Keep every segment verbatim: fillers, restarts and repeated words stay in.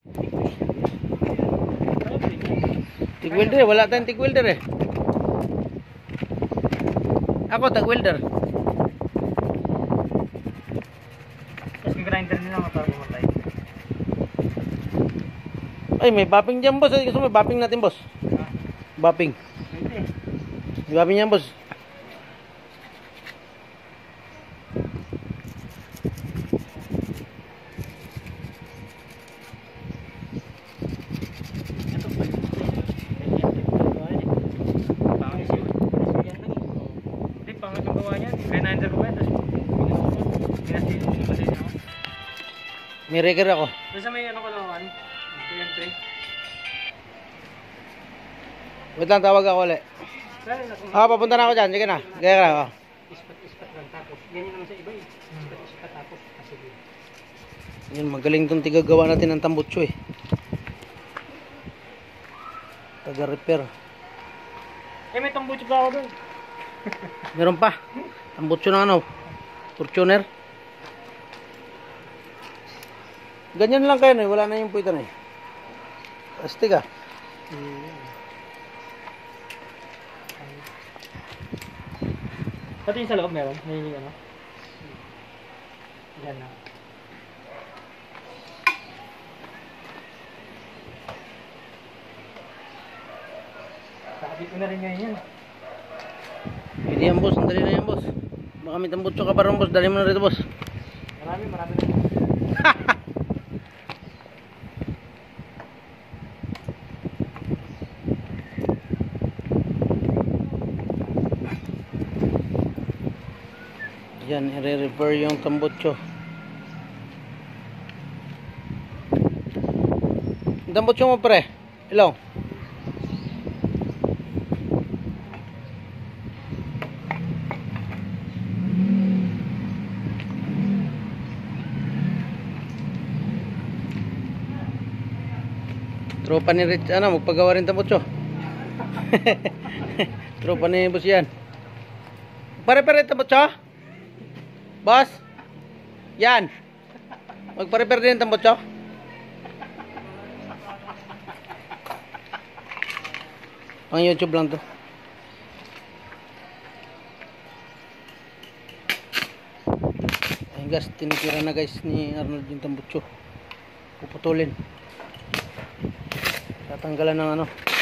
Tig welder, wala tayong tig welder eh. Ako tag welder. Tapos grinder nila mga para bumatay. Ay, may bapping dyan boss. Gusto mo bapping natin boss? Ha? Bapping. Pwede. May bapping yan boss. Ito pa. Pangis yun. Hindi, pangit ang gawa niyan. Grinder ko ba? Tapos minasin yung masin ako. May rigger ako. Tapos sa may ano ko naman. Ito yung tray. Wait lang, tawag ako ulit. Ah, papunta na ako dyan. Sige na. Gaya ka na. Oh. Ispat-ispat lang tapos. Ganyan naman sa iba eh. Ispat-ispat tapos. Kasi Yun, magaling itong tigagawa natin ng tambutso eh. Taga-repair. eh, may tambucho pa ako doon. Meron pa. Tambutso ng ano. Fortuner. Ganyan lang kayo na eh. Wala na yung puwitan eh. Astig ah. Pati yung sa loob meron. May ano. Yan na. Kakabit ko na rin ngayon yan. Hindi yan boss. Dali na yan boss. Baka may tambutso ka pa rin boss. Dali mo na rito boss. Marami, marami na. Yan, i-repair yung tambutso. Yung tambutso mo pre. Hello. Tropa ni Rich, ano, magpagawa rin tambutso. Tropa ni boss yan. Pare-pare tambutso? Boss? Yan. Magpa-repair din ang tambutso? Pang YouTube lang to. Ayun guys, tinitira na guys ni Arnold yung tambutso. Puputulin. Tatanggalan ng ano.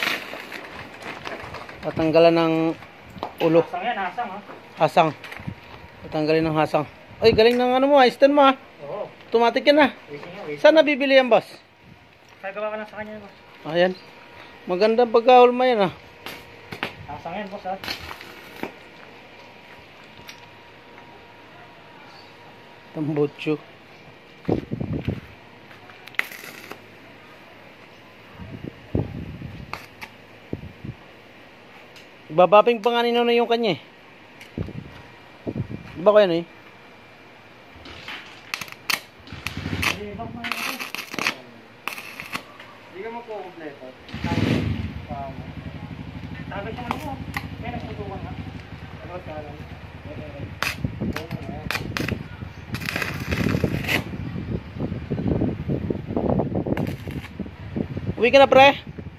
Tatanggalan ng ulo. Hasang yan, hasang ha. Hasang. Tatanggalin ng hasang. Ay, galing ng ano mo, stand mo ha. Oo. Automatic yan ha. Waiting nga, waiting. Saan nabibili yan, boss? Kagawa ka lang sa kanya, boss. Ayan. Magandang pagkahulma yan ha. Hasang yan, boss ha. Tambutso. Babaping pa nga nino na yung kanya eh. Di ba kaya na eh? Hindi, bak mo yun. Hindi ka mo po kompleto. Tagad yung ano mo. Kaya nagtutukan ha. Ano ka lang. Uwi ka na pre.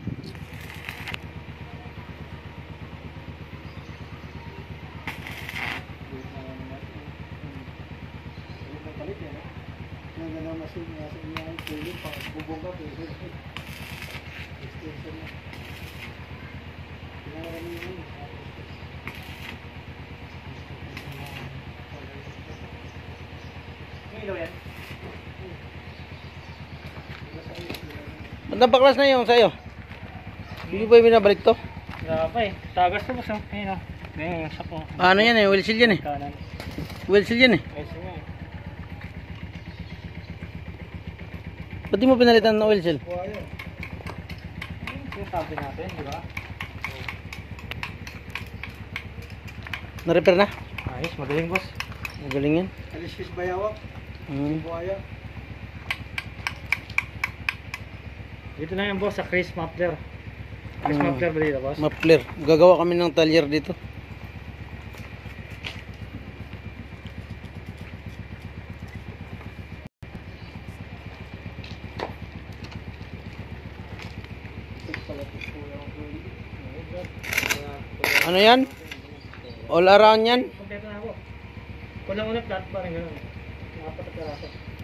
Bandang baklas na yung sa'yo. Hindi ba yung binabalik to? Wala pa eh. Tagas to boss. Ayun o. Ganyan yung sapo. Ano yan eh? Wheel seal yan eh. Kanan. Wheel seal yan eh. Ayos nga eh. Ba't di mo pinalitan ng oil seal? Buha yun. Yung sabi natin, di ba? Na-repair na? Ayos, magaling boss. Magaling yan. Aliskis bayawak. Hmm. Buhaya. Dito na yan boss sa Chris Muffler. Chris Hmm. Muffler ba dito boss? Muffler. Gagawa kami ng talyer dito. Ano yan? All around yan? Kompleto na ako. Kulang ulit lahat parang gano'n. Apat na piraso.